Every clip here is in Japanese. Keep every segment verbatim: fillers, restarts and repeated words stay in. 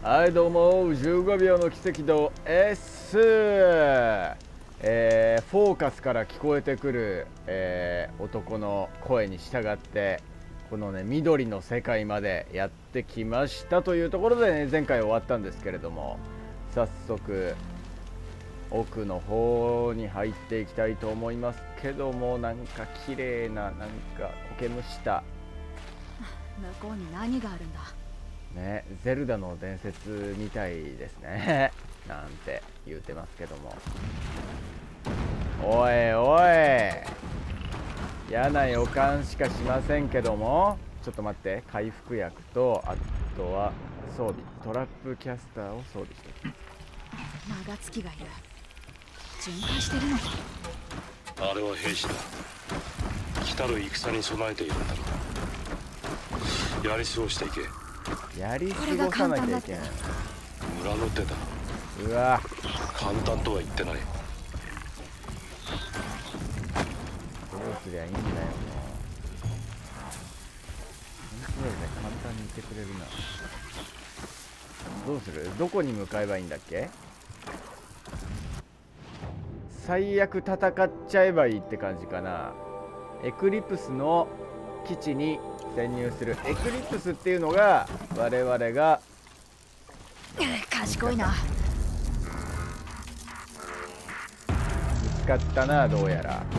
はいどうも、じゅうごびょうの奇跡の S、えー、フォーカスから聞こえてくる、えー、男の声に従ってこのね緑の世界までやってきましたというところでね、前回終わったんですけれども、早速奥の方に入っていきたいと思いますけども、なんか綺麗な、なんか苔むした向こうに何があるんだね、ゼルダの伝説みたいですねなんて言うてますけども、おいおい、嫌な予感しかしませんけども、ちょっと待って、回復薬とあとは装備、トラップキャスターを装備しておきます。 長月がいる。巡回してるのか。 あれは兵士だ。来たる戦に備えているんだろう。やり過ごしていけ。 やり過ごさなきゃいけない。 村の手だ。 うわ、 簡単とは言ってない。 どうすりゃいいんだよもう。本当だよね、簡単に言ってくれるな。どうする？どこに向かえばいいんだっけ？最悪戦っちゃえばいいって感じかな。エクリプスの基地に潜入する。エクリプスっていうのが我々が賢いな。 見つかったな、どうやら。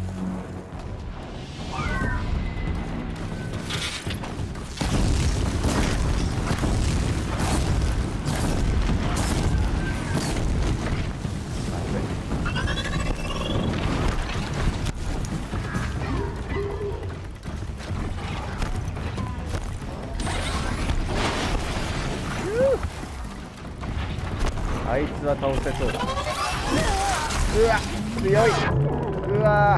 あいつは倒せそうだ。うわ、強い。うわ、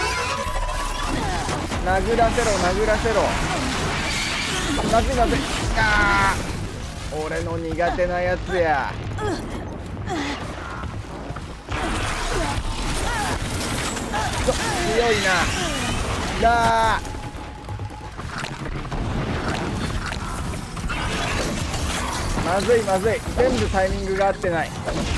殴らせろ殴らせろ。まずいまずい。あー、俺の苦手なやつや。強いな。だー、まずいまずい、全部タイミングが合ってない。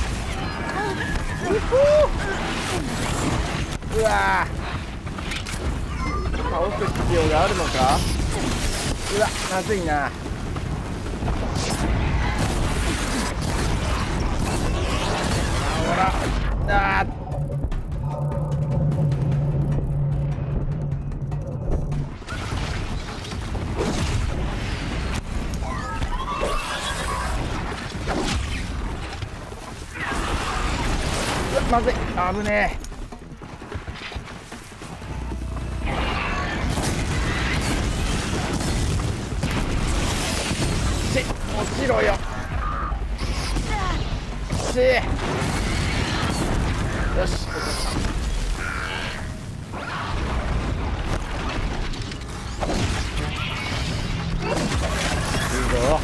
うわー、倒す必要があるのか。うわ、まずいな。ほら、あー、まずい、危ねえ。し、落ちろよ。し、よし、落ちた。いいぞ。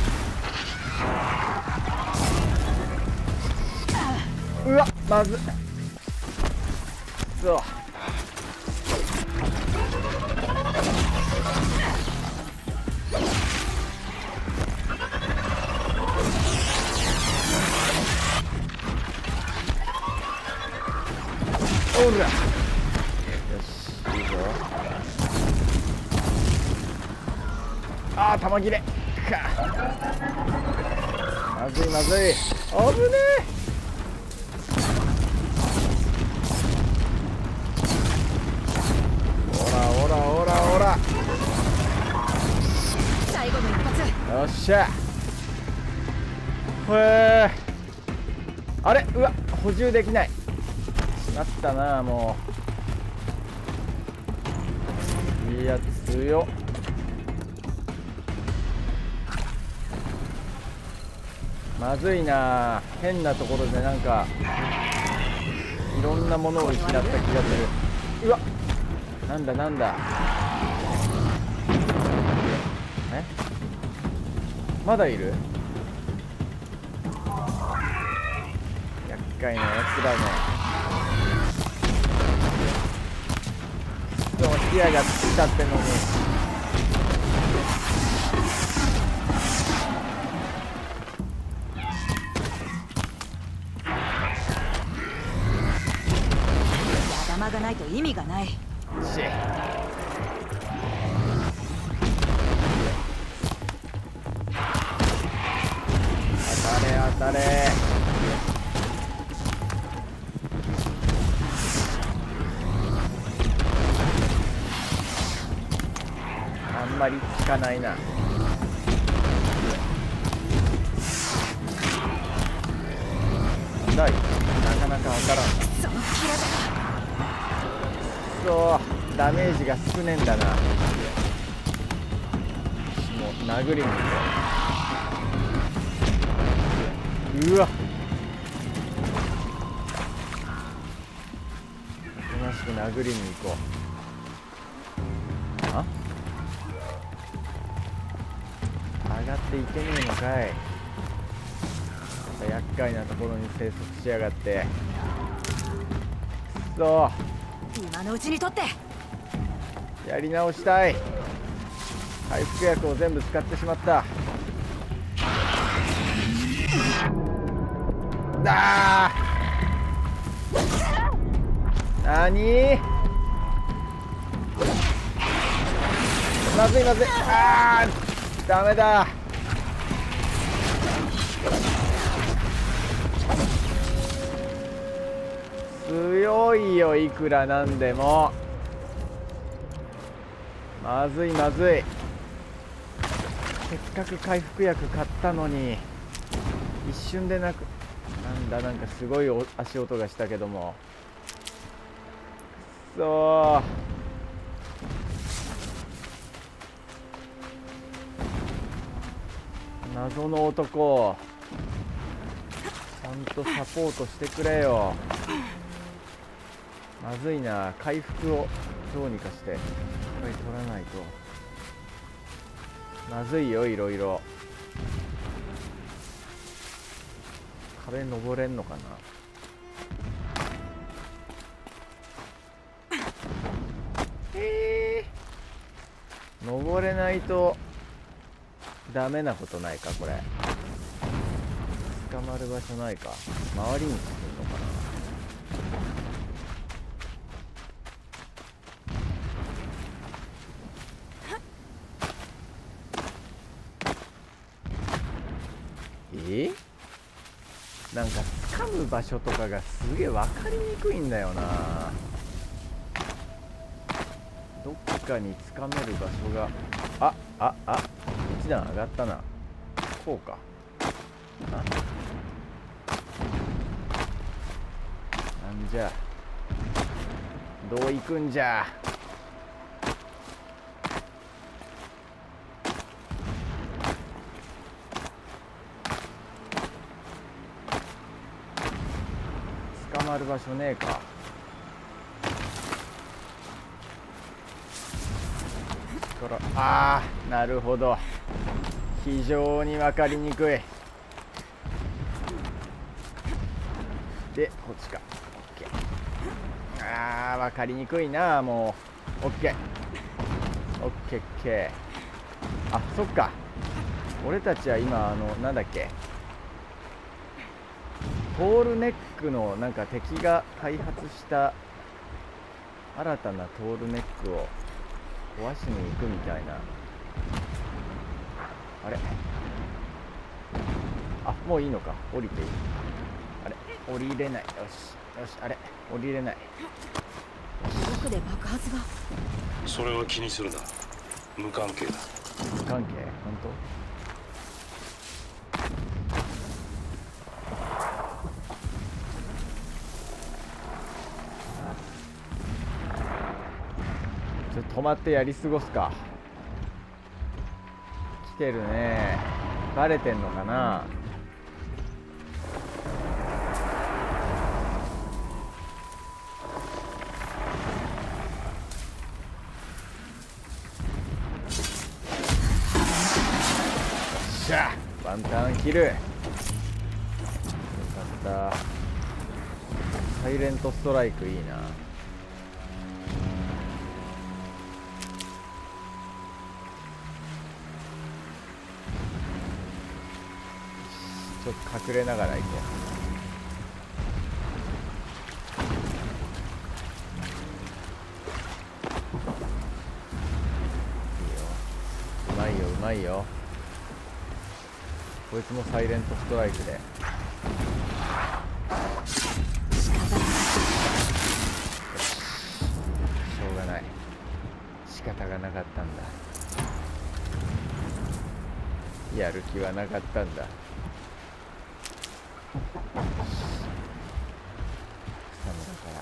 うわ、まずっ。そう。おら。よし、いいぞ。ああ、弾切れ。か。まずいまずい。危ねえ。 最後の一発。 よっしゃ。へえ、あれ、うわ、補充できない。しまったな、もう。いや、強っ。まずいな、変なところでなんかいろんなものを失った気がする。うわ、なんだなんだ。え、まだいる？厄介なやつだね。クソ、視野がついたってのに。 ないと意味がない。 し当たれ当たれ。あんまり効かないな。なんだい、なかなか当たらんな。 そのキラそうダメージが少ねえんだな。もう殴りに行こう。うわおとなしく殴りに行こう。あ上がっていけねえのかい。また厄介なところに生息しやがって。くそ今のうちにとって。 やり直したい。回復薬を全部使ってしまった。だーなにまずいまずい。あーダメだ。強いよいくらなんでも。まずいまずい。せっかく回復薬買ったのに一瞬でなくなんだなんかすごいお足音がしたけども。くそー謎の男ちゃんとサポートしてくれよ。まずいな。回復をどうにかしていっぱい取らないとまずいよ。いろいろ壁登れんのかな。えー、登れないとダメなことないか。これ捕まる場所ないか。周りにするのかな。えなんか掴む場所とかがすげえ分かりにくいんだよな。どっかに掴める場所があああ一段上がったな。こうかな。なんじゃどう行くんじゃ。捕まる場所ねえか。ああなるほど。非常に分かりにくい。でこっちか。オッケー。ああ分かりにくいな。もうオッケーオッケーオッケー。あそっか。俺たちは今あのなんだっけトールネックのなんか敵が開発した新たなトールネックを壊しに行くみたいな。あれあもういいのか。降りていい。あれ降りれない。よしよし。あれ降りれない。 奥で爆発が。 それは気にするな。無関係だ。 無関係。本当ちょっと止まってやり過ごすか。来てるね。バレてんのかな。しゃワンタンキル。よかった。サイレントストライクいいな。ちょっと隠れながら行こう。 まいよ。こいつもサイレントストライクで。 仕方ない。 しょうがない。仕方がなかったんだ。やる気はなかったんだ。草むらから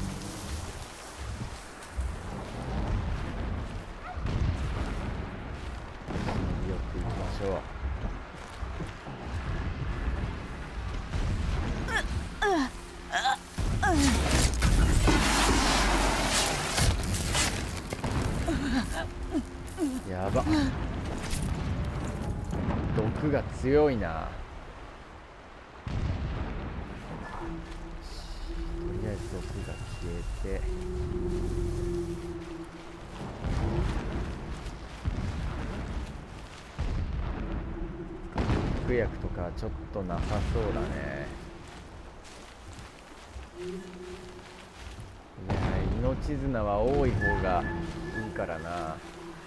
寄っていきましょう。やばっ、毒が強いな。とりあえず毒が消えて、服薬とかちょっとなさそうだね。いや命綱は多い方がいいからな。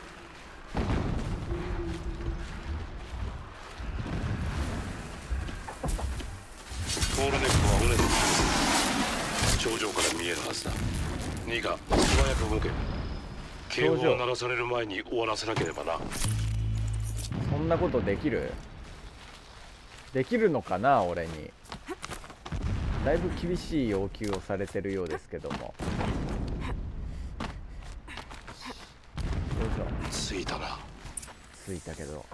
トールネックは尾根の頂上から見えるはずだ。ニガ、素早く動け。警報を鳴らされる前に終わらせなければな。 そんなことできるできるのかな。俺にだいぶ厳しい要求をされてるようですけども。よいしょ。 着いたな。 着いたけど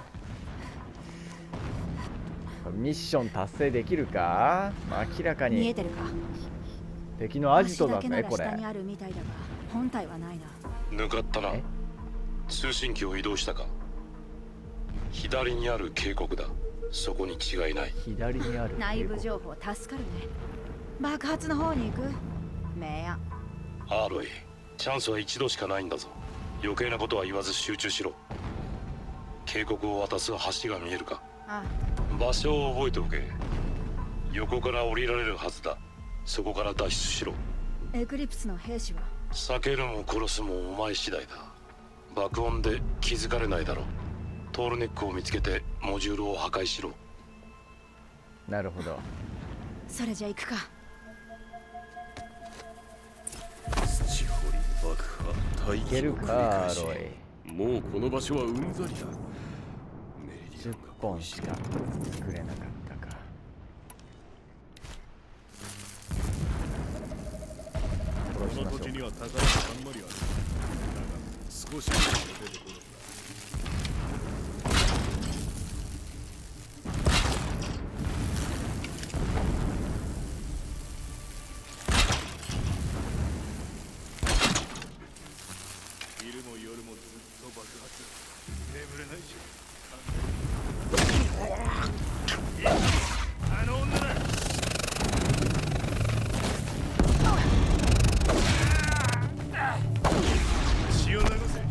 ミッション達成できるか。明らかに見えてるか。 敵のアジトだねこれ。 下にあるみたいだが本体はないな。 向かったな。 え通信機を移動したか。左にある渓谷だ。そこに違いない。 左にある内部情報助かるね。爆発の方に行く。明暗。 アーロイ、チャンスは一度しかないんだぞ。余計なことは言わず集中しろ。渓谷を渡す橋が見えるか。 あ場所を覚えておけ。横から降りられるはずだ。そこから脱出しろ。 エクリプスの兵士は。 避けるも殺すもお前次第だ。爆音で気づかれないだろう。トールネックを見つけてモジュールを破壊しろ。 なるほど。 それじゃ行くか。 土掘り爆破いけるかロイ。 もうこの場所はうんざりだ。 じゅっぽんしか作れなかったか。 この土地には宝がたんまりある。だが少しずつ出てこる。昼も夜もずっと爆発。眠れないし。あの女だ。血を流せ。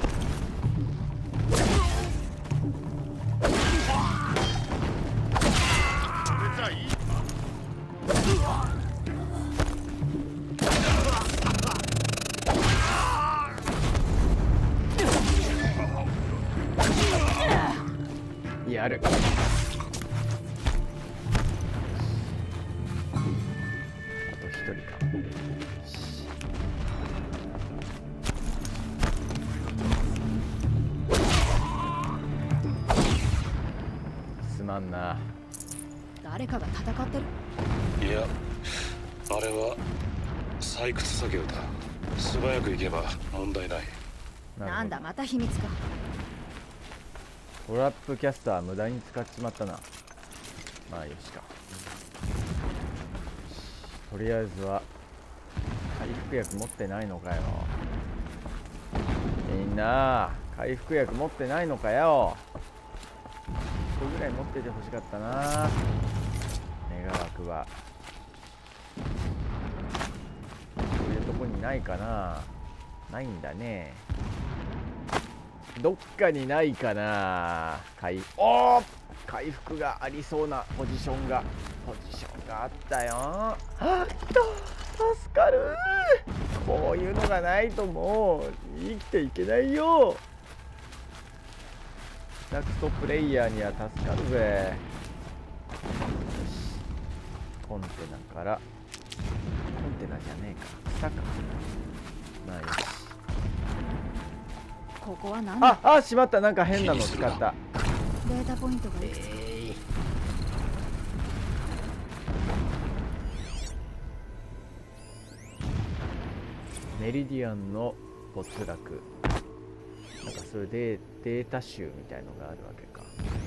それじゃいい。 やる。あと一人か。すまんな。 誰かが戦ってる。 いや、あれは採掘作業だ。素早く行けば問題ない。 なんだまた秘密か。 トラップキャスター無駄に使っちまったな。まあよしか。とりあえずは回復薬持ってないのかよ。みんな回復薬持ってないのかよ。いっこぐらい持っててほしかったな。願わくはこういうとこにないかな。ないんだね。どっかにないかな。回おー回復がありそうなポジションがポジションがあったよ。あっと助かる。こういうのがないともう生きていけないよ。 下手くそプレイヤーには助かるぜ。コンテナから、コンテナじゃねえか、草か。まあよし。 ここは何だ。 ああ、しまった。なんか変なの使った。 データポイントがいくつか。 えーメリディアンの没落。なんかそういうデー、データ集みたいのがあるわけか。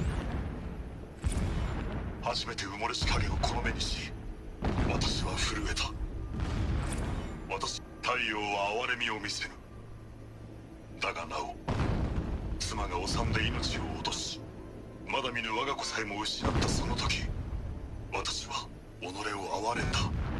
初めて埋もれし影をこの目にし、私は震えた。私、太陽は哀れみを見せぬ。だがなお、妻が治んで命を落とし、まだ見ぬ我が子さえも失ったその時、私は己を憐れんだ。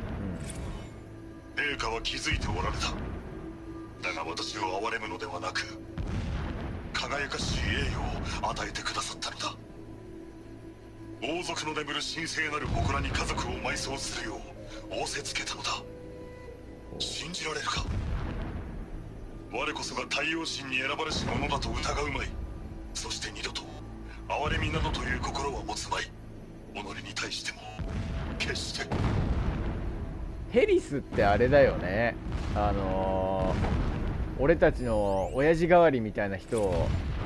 陛下は気づいておられた。だが私を憐れむのではなく、輝かしい栄誉を与えてくださったのだ。王族の眠る神聖なる祠に家族を埋葬するよう仰せつけたのだ。信じられるか。我こそが太陽神に選ばれし者だと疑うまい。そして二度と憐れみなどという心は持つまい。己に対しても決して。 ヘリスってあれだよね。あのー、俺たちの親父代わりみたいな人を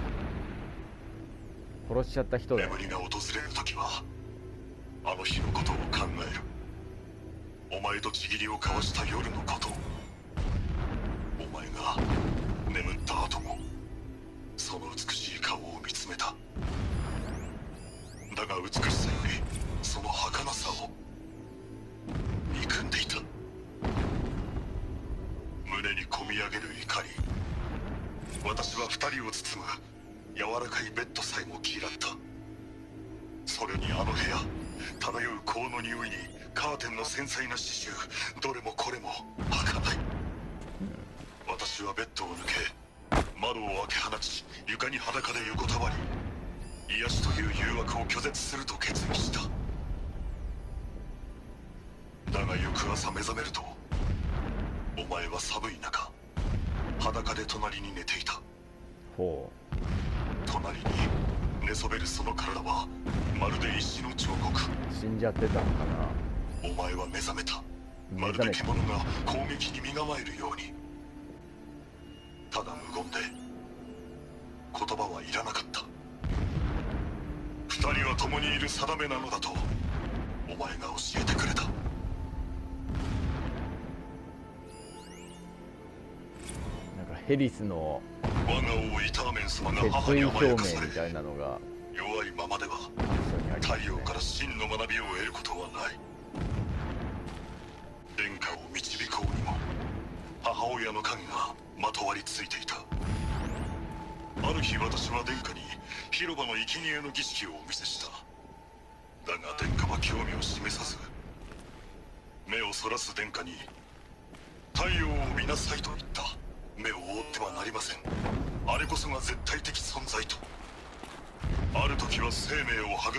殺しちゃった人だよ。 眠りが訪れる時はあの日のことを考える。お前と契りを交わした夜のこと。お前が眠った後もその美しい顔を見つめた。だが美しさよりその儚さを憎んでいた。胸にこみ上げる怒り。私は二人を包む柔らかいベッドさえも嫌った。それにあの部屋、漂う香の匂いにカーテンの繊細な刺繍、どれもこれも儚い。私はベッドを抜け、窓を開け放ち、床に裸で横たわり、癒しという誘惑を拒絶すると決意した。だが翌朝目覚めると、お前は寒い中裸で隣に寝ていた。 ほう。 隣に寝そべるその体はまるで石の彫刻。 死んじゃってたのかな。 お前は目覚めた。まるで獣が攻撃に身構えるように。ただ無言で言葉はいらなかった。二人は共にいる定めなのだとお前が教えてくれた。 ヘリスの我が王イターメン様が決母に意表明甘やかされ、 みたいなのが弱いままでは一緒にありますね。 太陽から真の学びを得ることはない。殿下を導こうにも母親の影がまとわりついていた。ある日私は殿下に広場の生贄の儀式をお見せした。だが殿下は興味を示さず、目をそらす殿下に太陽を見なさいと言った。目を覆ってはなりません。あれこそが絶対的存在と。ある時は生命を育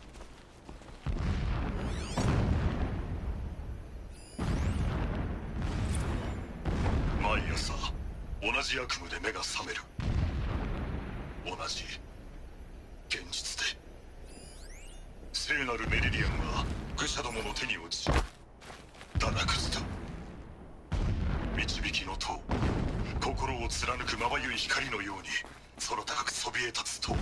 み、毎朝同じ悪夢で目が覚める。同じ現実で聖なるメリリアンが愚者どもの手に落ち堕落した。導きの塔、心を貫くまばゆい光のように空高くそびえ立つと、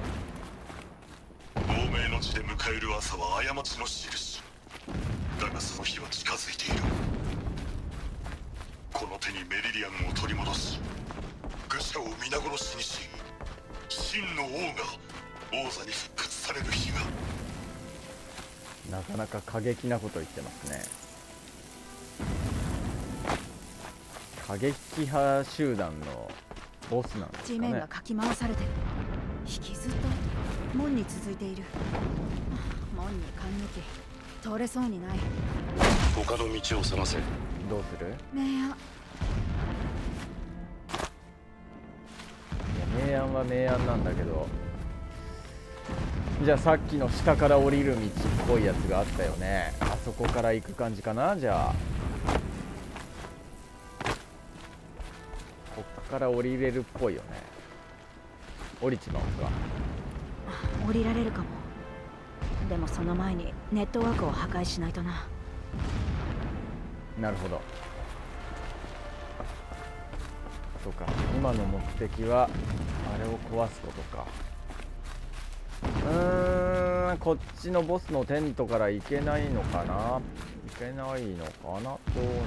亡命の地で迎える朝は過ちの印。だがその日は近づいている。この手にメリリアンを取り戻し、愚者を皆殺しにし、真の王が王座に復活される日が。 なかなか過激なこと言ってますね。過激派集団のボスなんですかね。 地面がかき回されてる。引きずった門に続いている。門に感激通れそうにない。 他の道を探せ。 どうする？ 明暗。 いや、明暗は明暗なんだけど、じゃあさっきの下から降りる道っぽいやつがあったよね。あそこから行く感じかな。じゃあこっから降りれるっぽいよね。降りちまおうか。 降りられるかも。でもその前にネットワークを破壊しないとな。 なるほど。そうか、今の目的はあれを壊すことか。うーん、こっちのボスのテントから行けないのかな、行けないのかな、どうなのかな、どうなん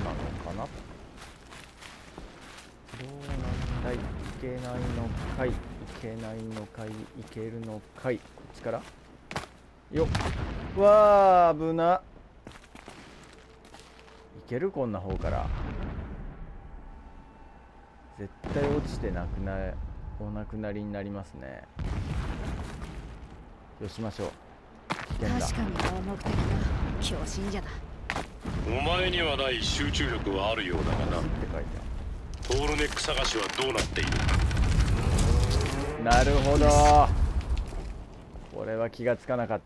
だい、行けないのかい、行けないのかい、行けるのかい、こっちからよっ、わあ危な、いける、こんな方から絶対落ちてなくなお亡くなりになりますね。よしましょう。危険だ。 確かに盲目的な強信者だ。 お前にはない集中力はあるようだがな。 って書いてトールネック探しはどうなっている？ ある。なるほど、これは気がつかなかった。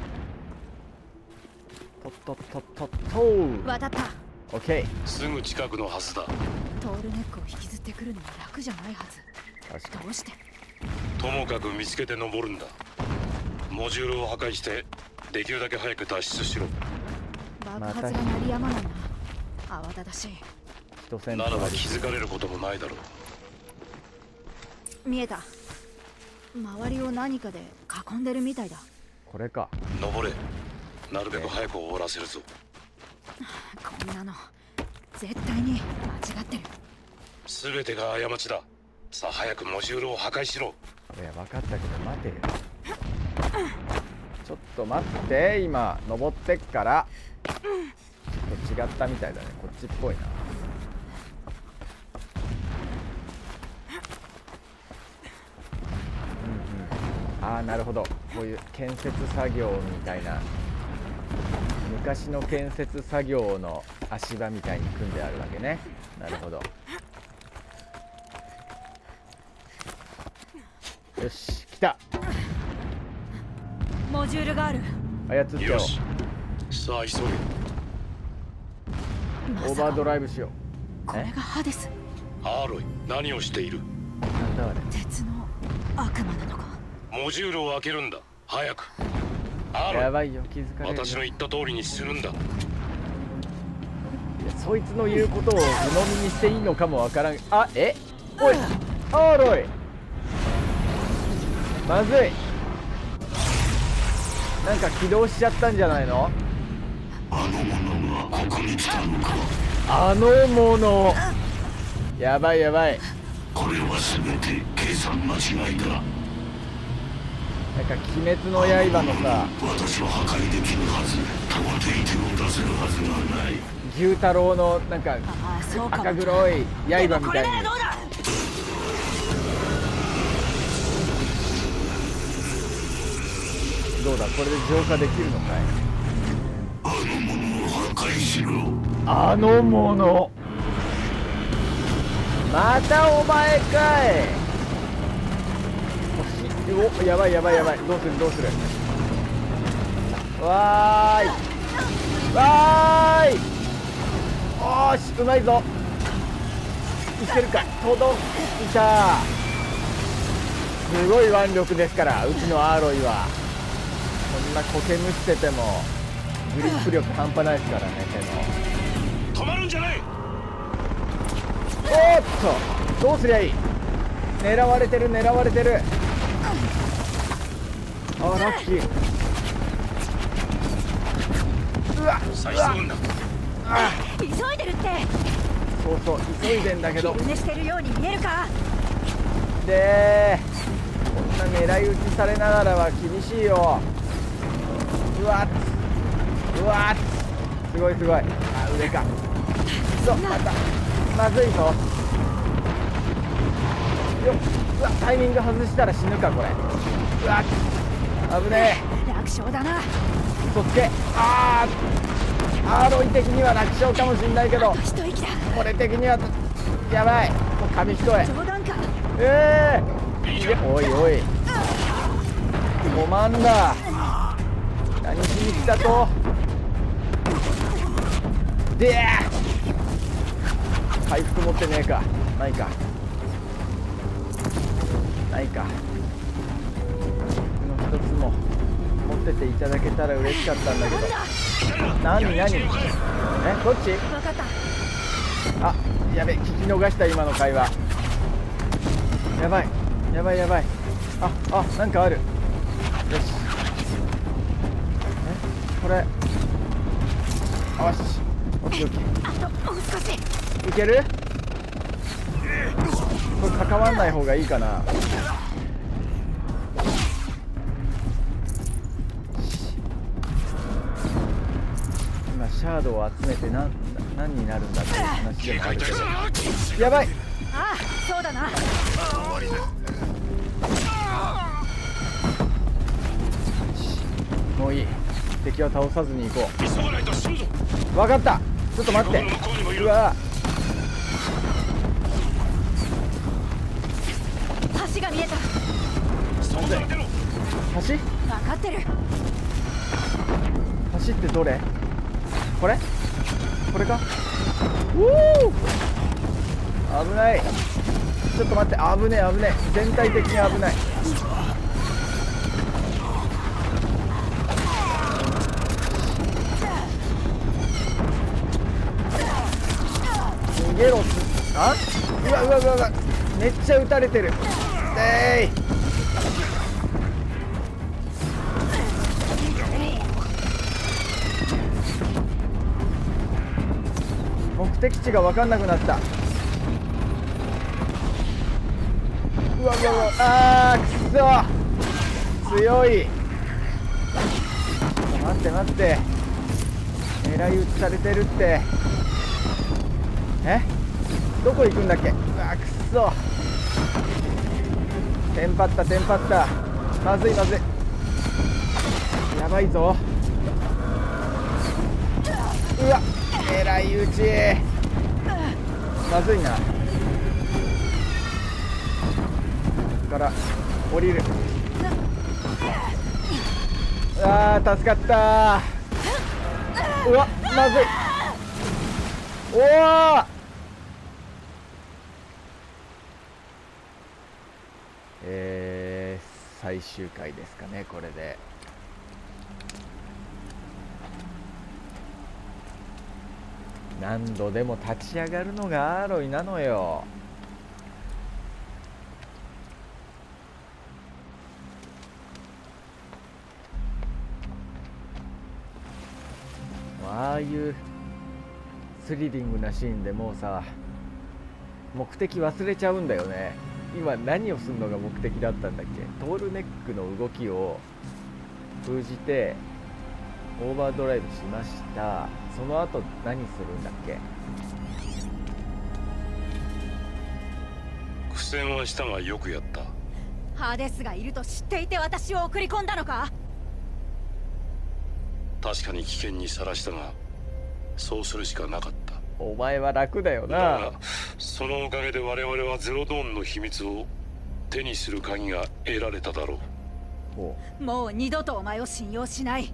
とっとっとっとっと渡った。 オッケー。 すぐ近くのはずだ。 トールネックを引きずってくるのは楽じゃないはず。 確かに。 どうして？ ともかく見つけて登るんだ。モジュールを破壊してできるだけ早く脱出しろ。 爆発が鳴りやまないな。慌ただしい。 一線ならば気づかれることもないだろう。 見えた。周りを何かで囲んでるみたいだ。 これか。 登れ。なるべく早く終わらせるぞ。 こんなの絶対に間違ってる。 全てが過ちだ。さあ早くモジュールを破壊しろ。 いや分かったけど待てよ。ちょっと待って、今登ってっからちょっと違ったみたいだね。こっちっぽいな。うんうん、ああなるほど、こういう建設作業みたいな、昔の建設作業の足場みたいに組んであるわけね。なるほど。よし来た。 モジュールがある。 操っちゃおう。 よし、さあ急げ。 オーバードライブしよう。 これがハデス。 アーロイ、何をしている？ なんだあれ。 鉄の悪魔なのか。 モジュールを開けるんだ。早く。アーロイ、 やばいよ、気づかれるよ。 私の言った通りにするんだ。 いやそいつの言うことを鵜呑みにしていいのかもわからん。あ、えおいアーロイ、まずい。なんか起動しちゃったんじゃないの？ あの者がここに来たのか。 あの者、やばいやばい。 これは全て計算間違いだ。 なんか鬼滅の刃のさ、 私は破壊できるはず。到底手を出せるはずがない。 牛太郎のなんかああそうか。 赤黒い刃みたいに。 どうだ。 どうだ、これで浄化できるのかい。 あの者を破壊しろ。 あの者、またお前かい。お、やばいやばいやばい。どうするどうする。わーいわーい。おーし、うまいぞ。いけるか。届いた。すごい腕力ですから、うちのアーロイは。こんな苔むしててもグリップ力半端ないですからね、手の。 止まるんじゃない。 おーっと、どうすりゃいい。狙われてる狙われてる。あーラッキー。うわ再生んだ。 急いでるって。 そうそう急いでんだけど。 昼寝してるように見えるか。 でこんな狙い撃ちされながらは厳しいよ。うわっうわっすごいすごい。あ、上か。そうまたまずいぞ。よっ、うわタイミング外したら死ぬかこれ。うわっ危ねえ。楽勝だな。 そっけ。あーアーロイ的には楽勝かもしんないけど、 一息だ。 俺的にはやばい。もう紙一重。 冗談か。 ええー、おいおいコマンダー何しに来たと。でー回復持ってねえか。ないかないか。の一つつも持ってていただけたら嬉しかったんだけど。何何えどっち？ 分かった。 あやべ聞き逃した今の会話。やばいやばいやばい。ああなんかある。よしえこれよしオッケーオッケあともう少し。 ーいける？これ関わんない方がいいかな。今シャードを集めて何何になるんだっていう話でもあるけど。やばい。 ああそうだな。 もういい。敵は倒さずに行こ急がないと死ぬぞ。 う。分かった。ちょっと待って。 向こうにもいうる。 わ橋が見えた。 そうだけろ。 橋分かってる。 橋ってどれ？これこれか。うお危ない。ちょっと待って。危ねえ危ねえ。全体的に危ない。逃げろ。あうわうわうわうわめっちゃ撃たれてる。えい目的地が分かんなくなった。うわうわうわあーくそ強い。待って待って狙い撃ちされてるって。えどこ行くんだっけ。うわくそテンパったテンパった。まずいまずいやばいぞ。うわ狙い撃ちまずいな。ここから降りる。あー助かった。うわまずい。おおえー、最終回ですかねこれで。何度でも立ち上がるのがアーロイなのよ。ああいうスリリングなシーンでもうさ目的忘れちゃうんだよね。今何をするのが目的だったんだっけ。トールネックの動きを封じてオーバードライブしました。その後何するんだっけ。 苦戦はしたがよくやった。 ハーデスがいると知っていて私を送り込んだのか。 確かに危険にさらしたがそうするしかなかった。 お前は楽だよだな。 がそのおかげで我々はゼロドーンの秘密を手にする鍵が得られただろう。 ほもう二度とお前を信用しない。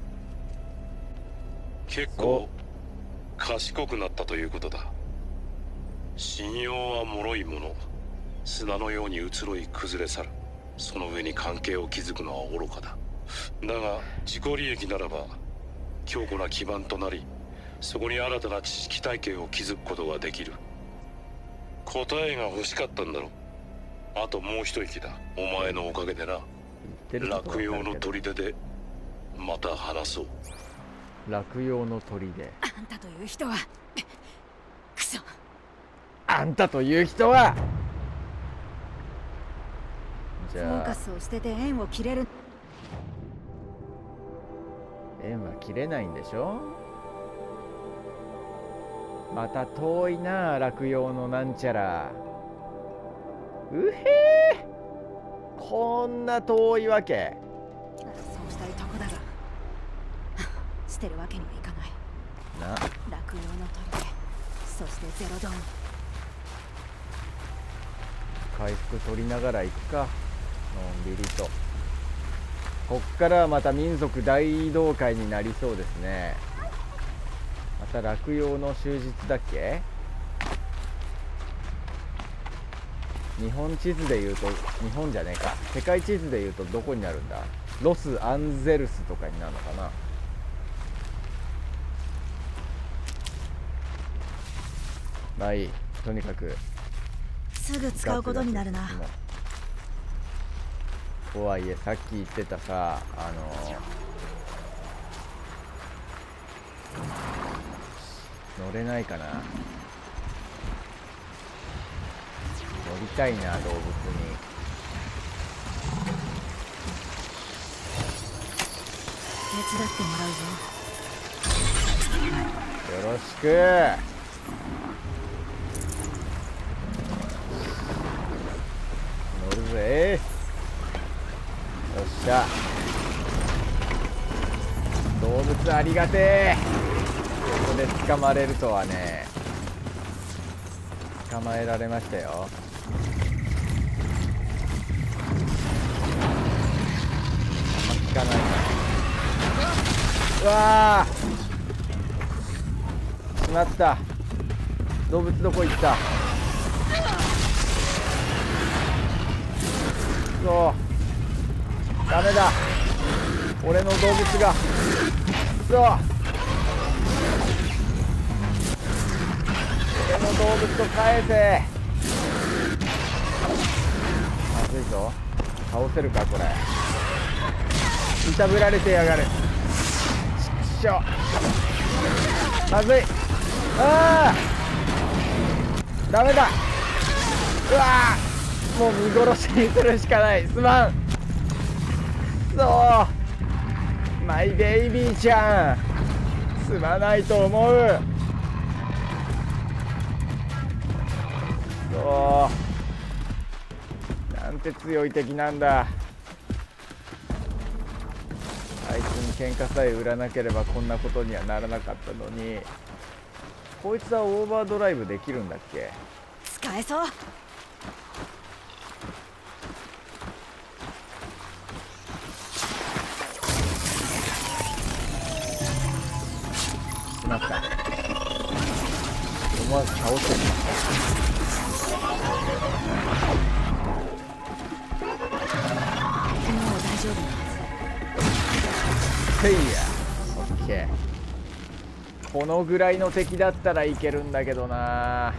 結構賢くなったということだ。信用は脆いもの。砂のように移ろい崩れ去る。その上に関係を築くのは愚かだ。だが自己利益ならば強固な基盤となり、そこに新たな知識体系を築くことができる。答えが欲しかったんだろう。あともう一息だ。お前のおかげでな。落葉の砦でまた話そう。 落葉の砦。 あんたという人はクソ。 あんたという人はじフォーゃあカスを捨てて縁を切れる。 縁は切れないんでしょ。また遠いな落葉のなんちゃら。うへえこんな遠いわけ。 そうしたいとこだが捨てるわけにはいかない。 な落葉の砦、そしてゼロドーン。 回復取りながら行くか、のんびりと。こっからはまた民族大移動会になりそうですね。また落葉の終日だっけ。日本地図でいうと、日本じゃねえか、世界地図でいうとどこになるんだ。 ロスアンゼルスとかになるのかな。まあいい、とにかくすぐ使うことになるな。 とはいえさっき言ってたさ、あの乗れないかな。乗りたいな、動物に。 手伝ってもらうぞ。 よろしく。乗るぜ。よっしゃ。動物ありがてえ。ここで捕まれるとはね。捕まえられましたよ。あんま効かないな。うわー、しまった。動物どこ行った。そうダメだ、俺の動物が。そう俺の動物を返せ。まずいぞ。倒せるかこれ。いたぶられてやがる。ちっしょ、まずい。ああダメだ。うわー、もう見殺しにするしかない。すまん。そうマイベイビーちゃん、すまないと思う。そうなんて強い敵なんだ。あいつに喧嘩さえ売らなければこんなことにはならなかったのに。こいつはオーバードライブできるんだっけ。 使えそう。 しまった。思わず倒してしまった。 もう大丈夫。 せいや、オッケー。このぐらいの敵だったらいけるんだけどな。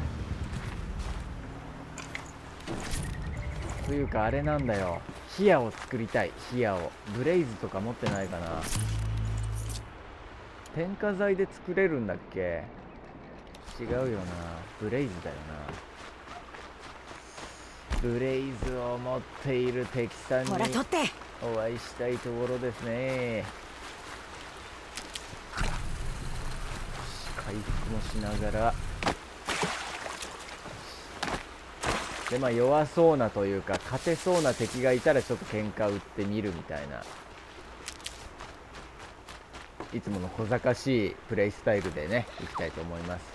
というかあれなんだよ、ヒヤを作りたい。ヒヤをブレイズとか持ってないかな。添加剤で作れるんだっけ。違うよな、ブレイズだよな。ブレイズを持っている敵さんにほら取ってお会いしたいところですね。回復もしながらで、まあ弱そうなというか勝てそうな敵がいたらちょっと喧嘩売ってみるみたいな、いつもの小賢しいプレイスタイルでねいきたいと思います。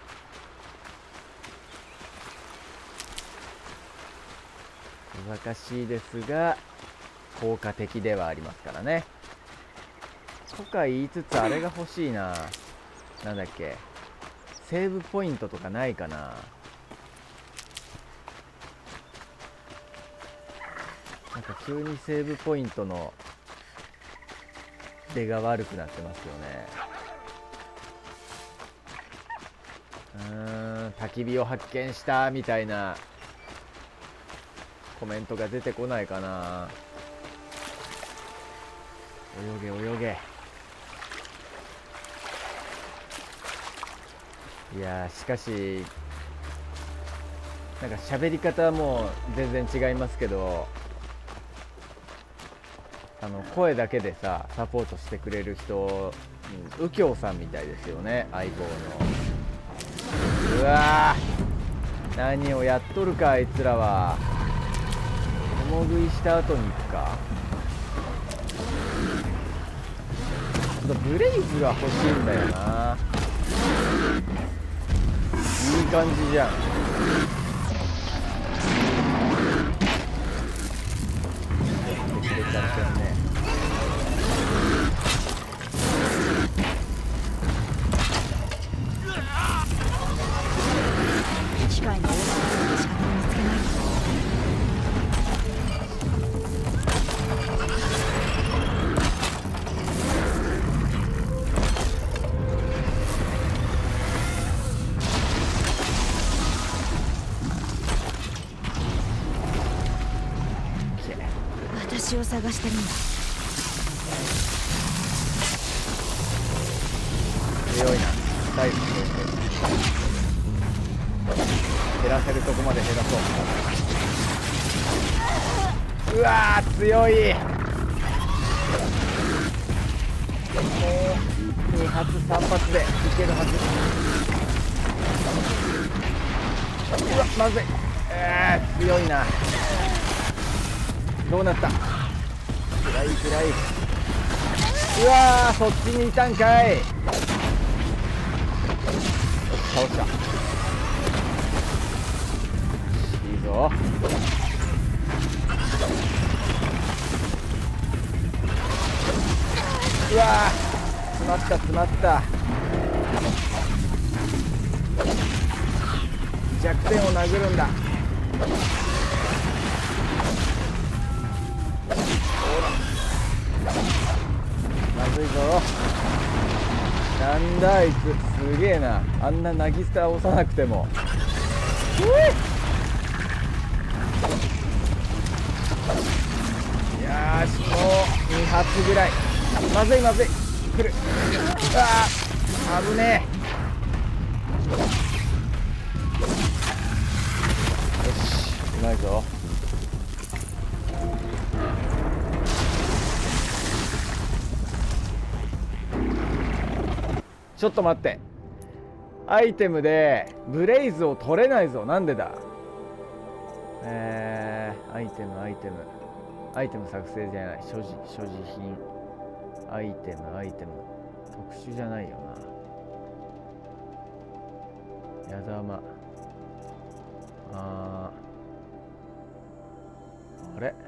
小賢しいですが効果的ではありますからね。とか言いつつあれが欲しいな。なんだっけ、セーブポイントとかないかな。なんか急にセーブポイントの出が悪くなってますよね。うーん、焚き火を発見したみたいなコメントが出てこないかな。泳げ泳げ。いやーしかしなんか喋り方はもう全然違いますけど、あの声だけでさサポートしてくれる人、うん、右京さんみたいですよね、相棒の。うわー、何をやっとるかあいつらは。共食いした後に行くか。ちょっとブレイズが欲しいんだよな。いい感じじゃん。やってくれちゃってるね。 機械のオーバードライブで仕方を見つけない。 を探してるんだ。 強いな。サイズ減らせるとこまで減らそう。うわー強い。もうに発さん発でいけるはず。うわまずい。えー、強いな。どうなった。暗い暗い。うわーそっちにいたんかい。倒した。いいぞ。うわー詰まった詰まった。弱点を殴るんだ。まずいぞ。なんだあいつすげえな。あんな渚倒さなくても。よーしもうに発ぐらい。まずいまずい。来る。うわー危ねえ。よしうまいぞ。ちょっと待って、アイテムでブレイズを取れないぞ。なんでだ。えー、アイテムアイテムアイテム作成じゃない。所持所持品アイテムアイテム特殊じゃないよな。やだまあーあれ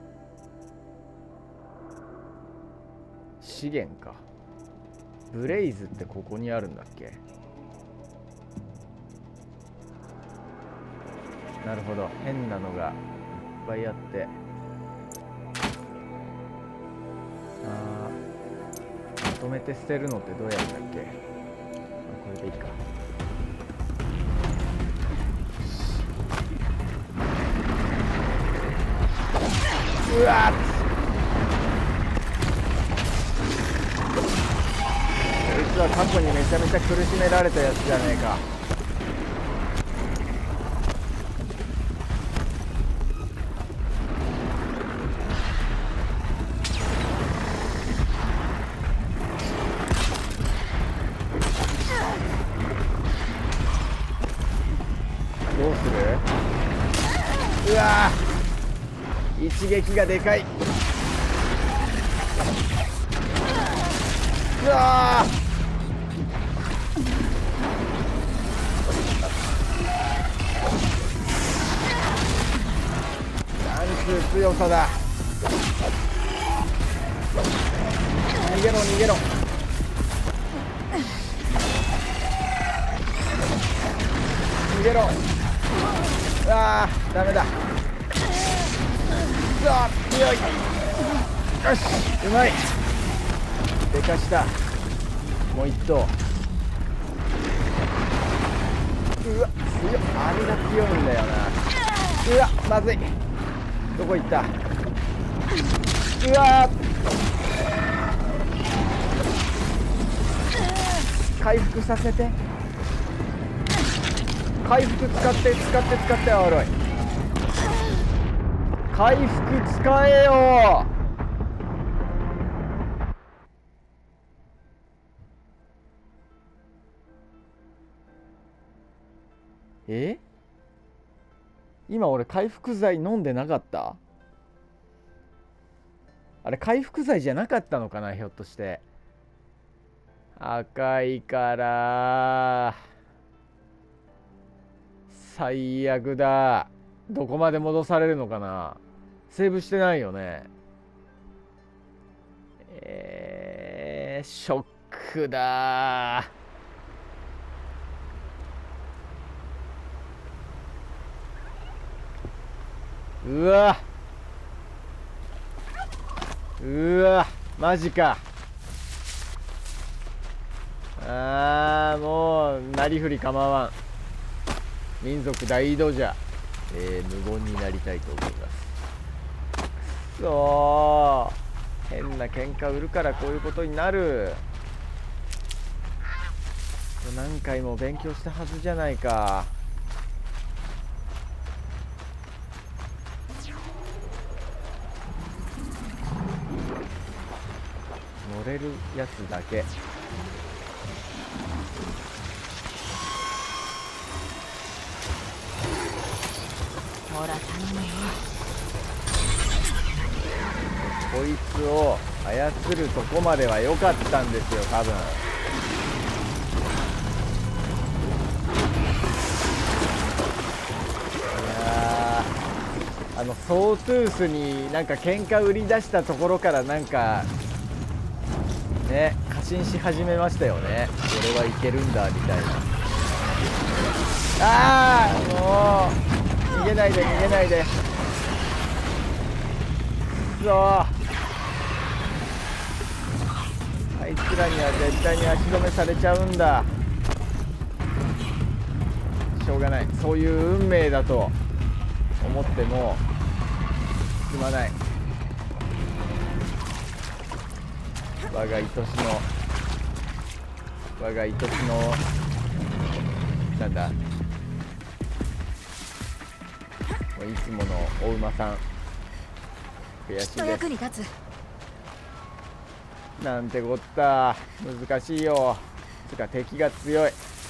資源か。ブレイズってここにあるんだっけ。なるほど変なのがいっぱいあって。あーまとめて捨てるのってどうやるんだっけ。あこれでいいか。うわっこいつは過去にめちゃめちゃ苦しめられたやつじゃねえか。どうする。うわー一撃がでかい。うわー強さだ。逃げろ逃げろ。逃げろ。あーダメだ。うわ強い。よしうまい。でかした。もう一投。うわ強い。あれが強いんだよな。うわまずい。どこ行った。うわ回復させて。回復使って使って使って。おろい回復使えよ。え今俺回復剤飲んでなかった。あれ回復剤じゃなかったのかなひょっとして。赤いから最悪だ。どこまで戻されるのかな。セーブしてないよね。えー、ショックだ。うわうわマジか。あーもうなりふり構わん。民族大移動じゃ、えー、無言になりたいと思います。 そう変な喧嘩売るからこういうことになる。何回も勉強したはずじゃないか。乗れるやつだけ。 ほら頼むよ。 こいつを操るとこまでは良かったんですよ多分。あのソートゥースになんか喧嘩売り出したところからなんかね過信し始めましたよね。俺はいけるんだみたいな。ああもう逃げないで逃げないで。くそあいつらには絶対に足止めされちゃうんだ。しょうがない、そういう運命だと思ってもすまない。我が愛しの我が愛しのなんだいつものお馬さん悔しいです。 役に立つなんてこった難しいよ。つか敵が強い。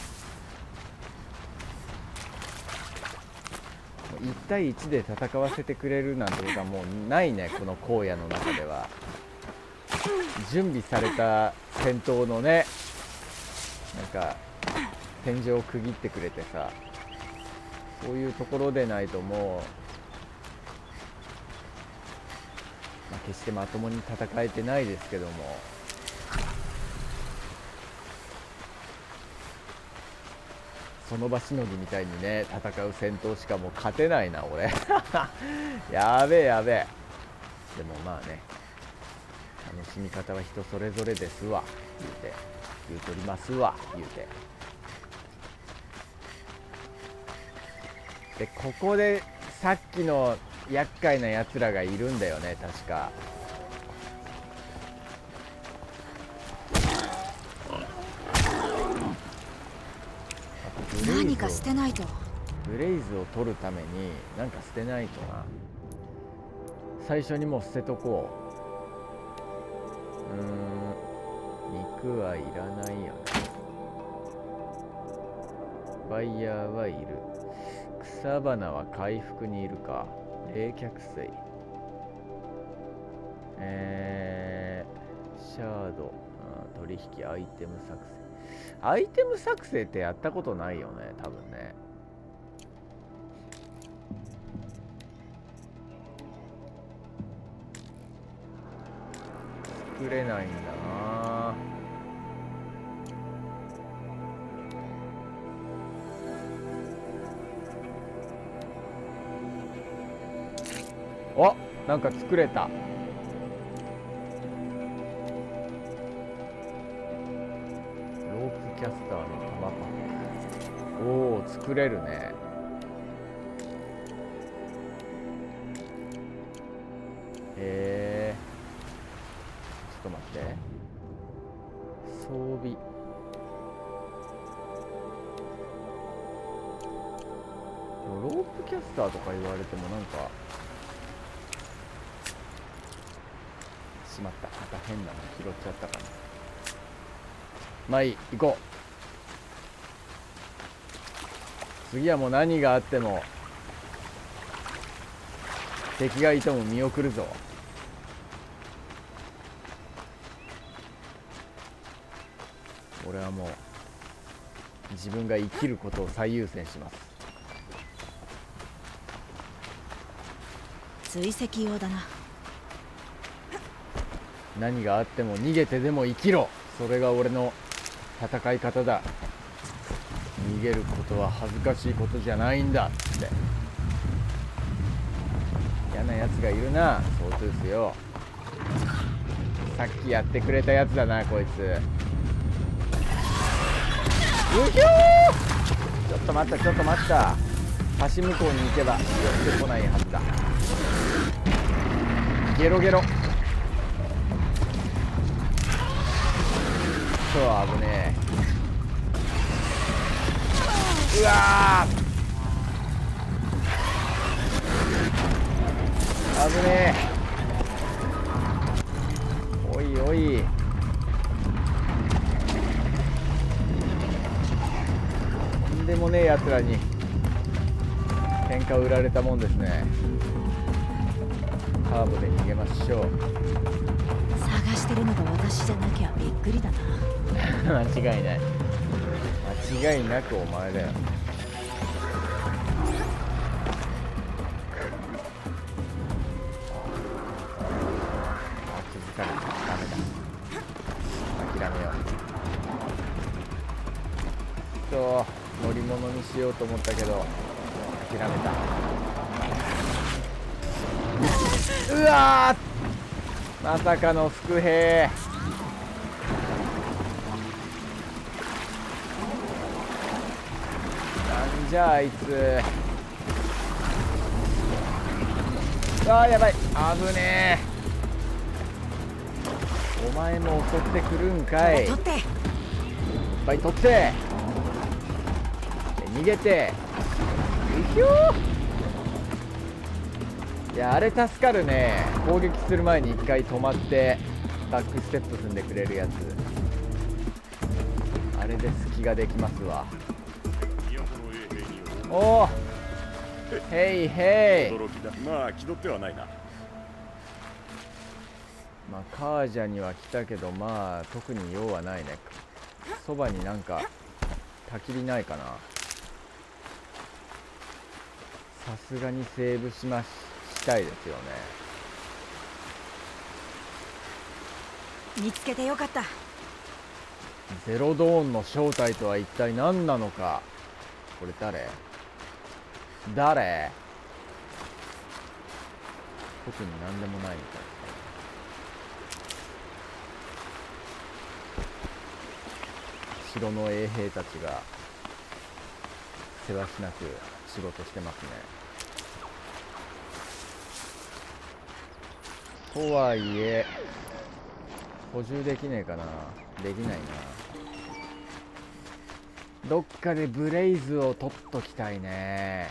いち対いちで戦わせてくれるなんてことはもうないねこの荒野の中では。準備された戦闘のねなんか天井を区切ってくれてさ、そういうところでないともう、まあ、決してまともに戦えてないですけども、その場しのぎみたいにね戦う戦闘しかもう勝てないな俺やべえやべえ。でもまあね楽しみ方は人それぞれですわ言うて言うとりますわ言うて。でここでさっきの厄介なやつらがいるんだよね確か。 何か捨てないと。 ブレイズを取るために何か捨てないとな。最初にもう捨てとこう。うーん肉はいらないよね。バイヤーはいる。草花は回復にいるか。冷却水、えー、シャード、取引、アイテム作成。アイテム作成ってやったことないよね多分ね。作れないんだな。お、なんか作れた。ロープキャスターの玉パック。おお、作れるね。へえ。ちょっと待って。装備。ロープキャスターとか言われてもなんか。しまった。また変なの拾っちゃったかな。まあいい、行こう。次はもう何があっても敵がいても見送るぞ。俺はもう自分が生きることを最優先します。 追跡用だな。 何があっても逃げてでも生きろ。それが俺の戦い方だ。逃げることは恥ずかしいことじゃないんだって。嫌なやつがいるな、ソートゥースよ。さっきやってくれたやつだなこいつ。うひょー、ちょっと待ったちょっと待った。橋向こうに行けば寄ってこないはずだ。 ゲロゲロ。そう危ねえ。うわー危ねえ。おいおい、とんでもねえやつらに喧嘩売られたもんですね。カーブで逃げましょう。 探してるのが私じゃなきゃびっくりだな。 間違いない、間違いなくお前だよ。あ、気づかれた。ダメだ、諦めよう。そう乗り物にしようと思ったけど諦めた。うわー、まさかの伏兵。なんじゃあいつ。あーやばい、危ねえ。お前も襲ってくるんかい。いっ取ってぱい取って、逃げて、うひょー。いやあれ助かるね。攻撃する前に一回止まってバックステップ踏んでくれるやつ、あれで隙ができますわ。おお、へいへい。 驚きだ。まあ気取ってはないな。 まあカージャには来たけど、まあ特に用はないね。そばになんか焚き火ないかな。さすがにセーブしましたいですよね。 見つけてよかった。 ゼロドーンの正体とは一体何なのか。これ誰誰特に何でもないみたい。城の衛兵たちがせわしなく仕事してますね。とはいえ補充できねえかな。できないな。どっかでブレイズを取っときたいね。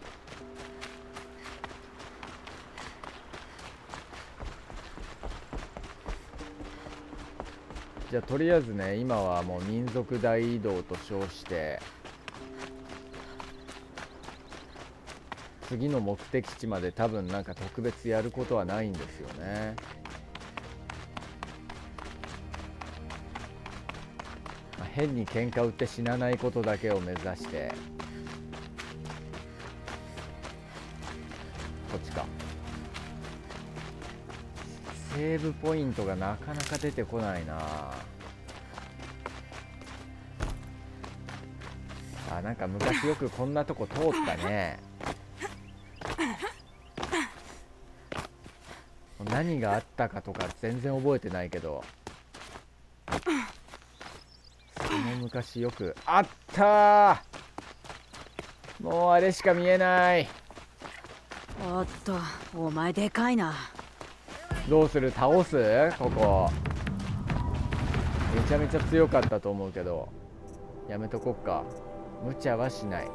じゃあとりあえずね、今はもう民族大移動と称して次の目的地まで多分なんか特別やることはないんですよね。まあ、変に喧嘩売って死なないことだけを目指して。こっちか。セーブポイントがなかなか出てこないなあ。なんか昔よくこんなとこ通ったね。何があったかとか全然覚えてないけど、その昔よくあったー。もうあれしか見えない。 おっと、お前でかいな。 どうする、倒す。ここめちゃめちゃ強かったと思うけどやめとこっか。無茶はしない。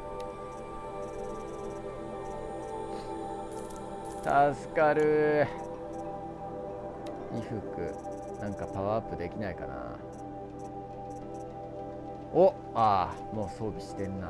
助かる。衣服なんかパワーアップできないかな。お、ああもう装備してんな。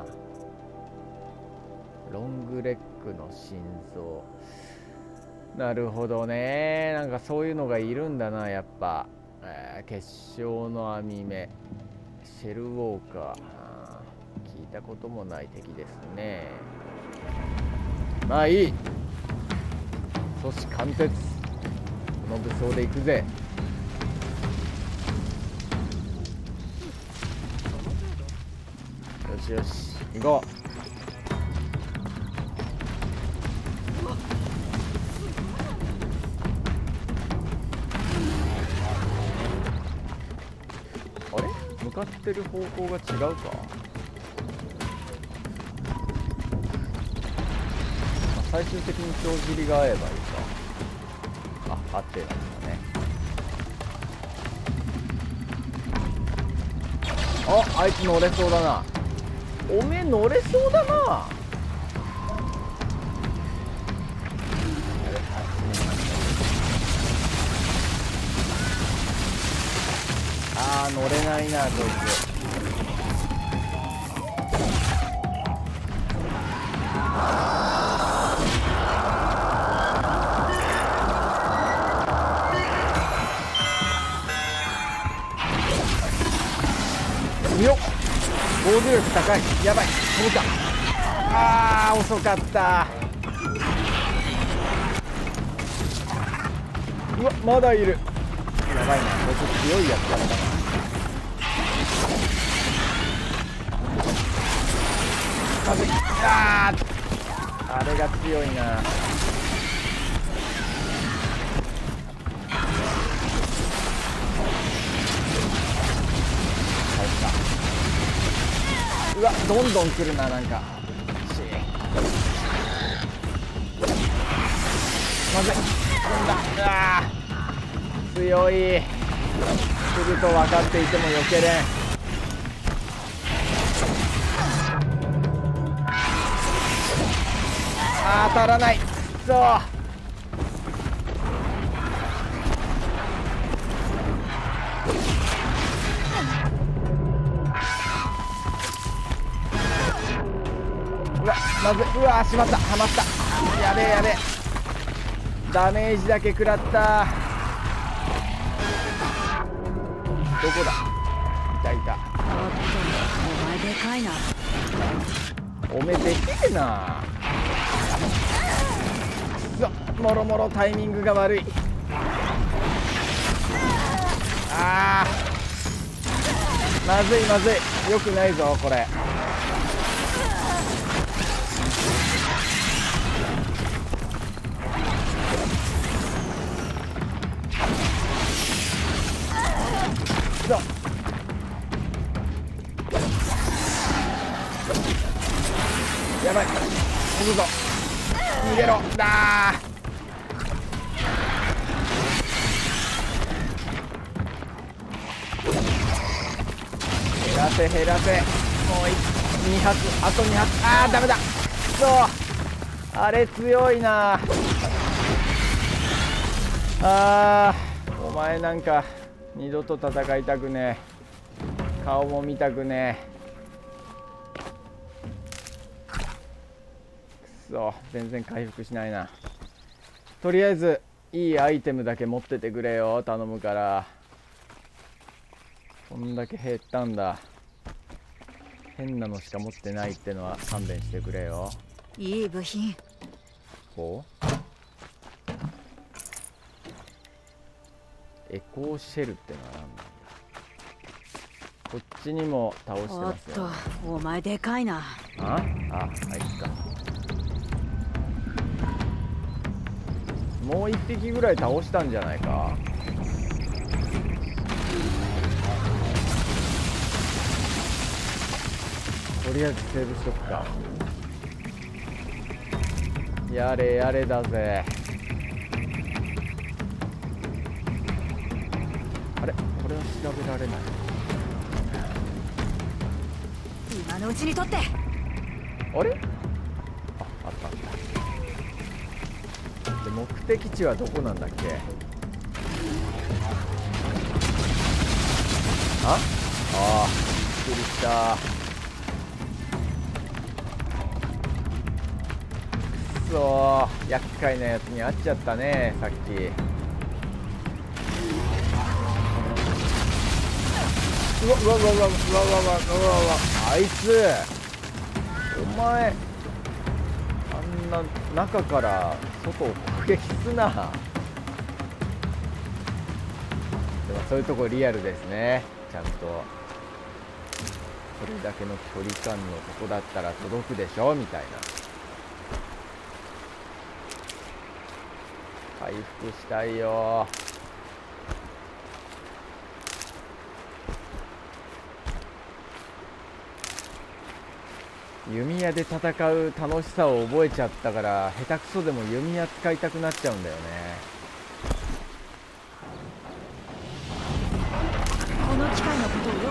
ロングレッグの心臓。なるほどね。なんかそういうのがいるんだなやっぱ。えー、結晶の網目、シェルウォーカー、あー聞いたこともない敵ですね。まあいい。阻止貫徹、この武装で行くぜ。よしよし行こう。あれ向かってる方向が違うか。最終的に帳尻が合えばいいか。あ、 合ってるんですかね。あ、あいつ乗れそうだな。おめえ乗れそうだな。あー乗れないなこいつ。よっ防御力高い。やばい飛ぶか。あー遅かった。うわまだいる。やばいなこいつ強いやつだったな。まずい。あーあれが強いな。うわどんどん来るな。なんかまずい飛んだ。うわ強い。来ると分かっていても避けれん。あー当たらない。くそーうわまずいうわしまった。はまった。やべえやべえ。ダメージだけ食らった。どこだ。いたいた。 おっとお前でかいな。 おめでけえな。くそもろもろタイミングが悪い。あーまずいまずい。よくないぞこれ。そうやばい飛ぶぞ。逃げろ。だー減らせ減らせ。もうに発あとに発。あーダメだ。そうあれ強いな。あーお前なんか二度と戦いたくねえ。顔も見たくねえ。くそ全然回復しないな。とりあえずいいアイテムだけ持っててくれよ頼むから。こんだけ減ったんだ。変なのしか持ってないってのは勘弁してくれよ。 いい部品。 こうエコーシェルってのは何なんだ。こっちにも倒しておっますよ、ね、 とお前でかいな。 あああいつか。もう一匹ぐらい倒したんじゃないか。とりあえずセーブしとくか。やれやれだぜ。あれこれは調べられない。 今のうちに取って。 あれああったあった。で目的地はどこなんだっけ。ああびっくりした。くそー厄介なやつに会っちゃったねさっき。うわうわうわうわうわうわうわうわうわあいつお前あんな中から外を攻撃すな。でもそういうとこリアルですね。ちゃんとこれだけの距離感のとこだったら届くでしょみたいな。回復したいよ。弓矢で戦う楽しさを覚えちゃったから下手くそでも弓矢使いたくなっちゃうんだよね。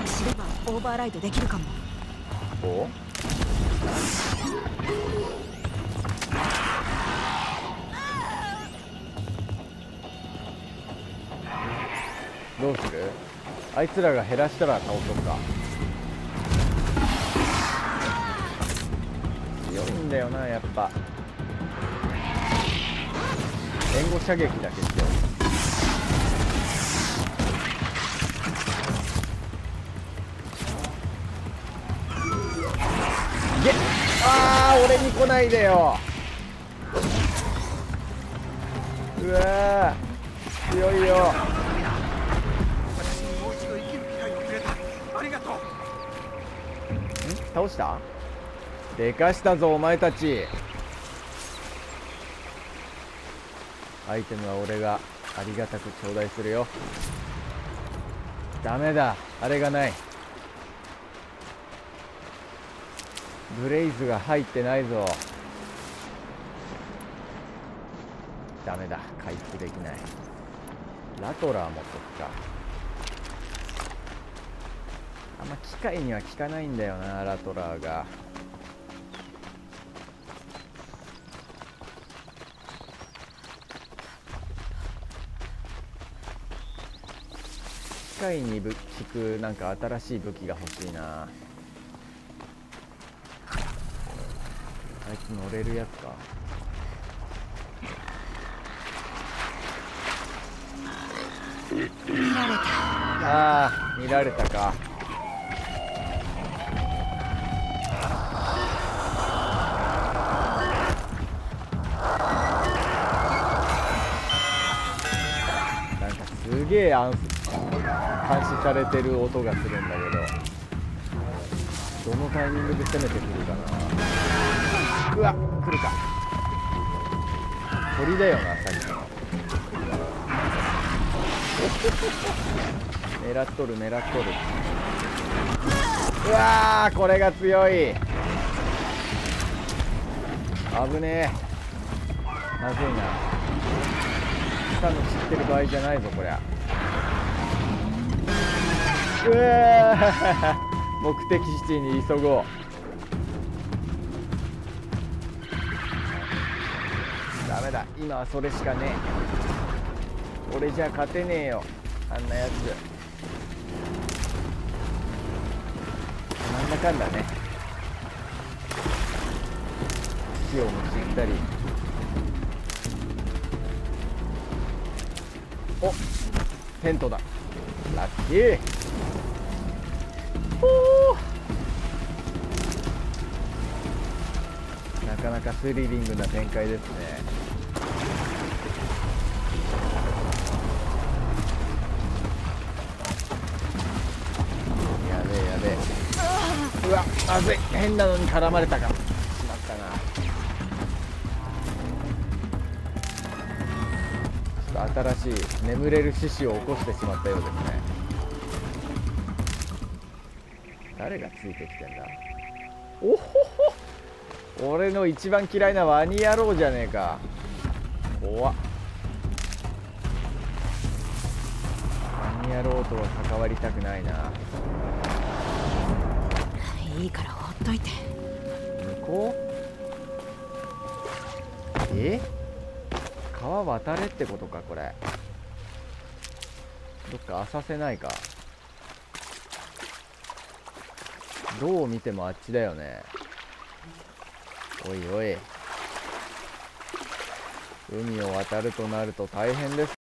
知ればオーバーライドできるかも。 おどうする？あいつらが減らしたら倒そうか。強いんだよなやっぱ。援護射撃だけしてよ。げっ、あー俺に来ないでよ。うわー強いよ。ん倒した？でかしたぞお前たち。アイテムは俺がありがたく頂戴するよ。ダメだ、あれがない。ブレイズが入ってないぞ。ダメだ、回復できない。ラトラー持っとくか。あんま機械には効かないんだよなラトラーが。機械にぶ効くなんか新しい武器が欲しいな。あいつ乗れるやつか。 見られた。 ああ見られたか。なんかすげえ暗監視されてる音がするんだけど、どのタイミングで攻めてくるかな。うわ来るか。鳥だよなさっきの。狙っとる狙っとる。うわーこれが強い。危ねえ。まずいな。下の知ってる場合じゃないぞこりゃ。うわー目的地に急ごう。ダメだ今はそれしかねえ。俺じゃ勝てねえよあんなやつ。なんだかんだね火をむしったり。おテントだ。ラッキー。おーなかなかスリリングな展開ですね。やべえやべえ。うわまずい変なのに絡まれたかしまったな。ちょっと新しい眠れる獅子を起こしてしまったようですね。誰がついてきてんだ。おほほ俺の一番嫌いなワニ野郎じゃねえか。怖っ。ワニ野郎とは関わりたくないな。 いいからほっといて。 向こうえ川渡れってことかこれ。どっか浅瀬ないか。どう見てもあっちだよね。おいおい海を渡るとなると大変です